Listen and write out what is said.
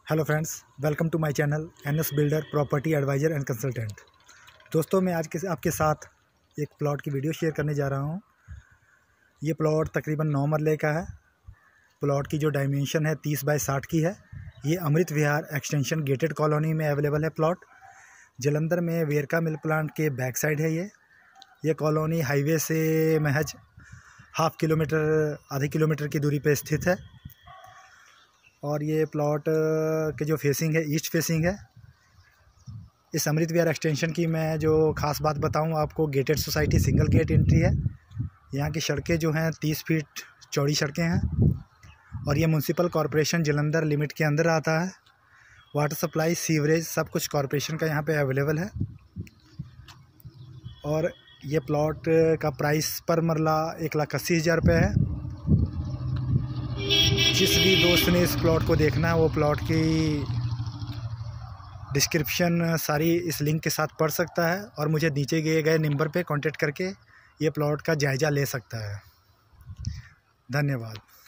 Hello friends, welcome to my channel NS builder property advisor and consultant. दोस्तों, मैं आज आपके साथ एक प्लॉट की वीडियो शेयर करने जा रहा हूं। ये प्लॉट तकरीबन 9 मरले का है। प्लॉट की जो डायमेंशन है 30 बाय 60 की है। ये Amrit Vihar extension gated colony में अवेलेबल है प्लॉट। जलंधर में वेरका मिल्क प्लांट के बैक साइड है ये कॉलोनी हाईवे से महज आधे किलोमीटर की दूरी पर स्थित है। और ये प्लॉट के जो फेसिंग है ईस्ट फेसिंग है। इस अमृत विहार एक्सटेंशन की मैं जो ख़ास बात बताऊं आपको, gated society single gate entry है। यहाँ की सड़कें जो हैं 30 फीट चौड़ी सड़कें हैं और ये म्यूनसिपल कॉरपोरेशन जलंधर लिमिट के अंदर आता है। वाटर सप्लाई, सीवरेज सब कुछ कॉरपोरेशन का यहाँ पे अवेलेबल है। और ये प्लॉट का प्राइस पर मरला 1,80,000 रुपये है। जिस भी दोस्त ने इस प्लॉट को देखना है वो प्लॉट की डिस्क्रिप्शन सारी इस लिंक के साथ पढ़ सकता है और मुझे नीचे दिए गए नंबर पे कांटेक्ट करके ये प्लॉट का जायज़ा ले सकता है। धन्यवाद।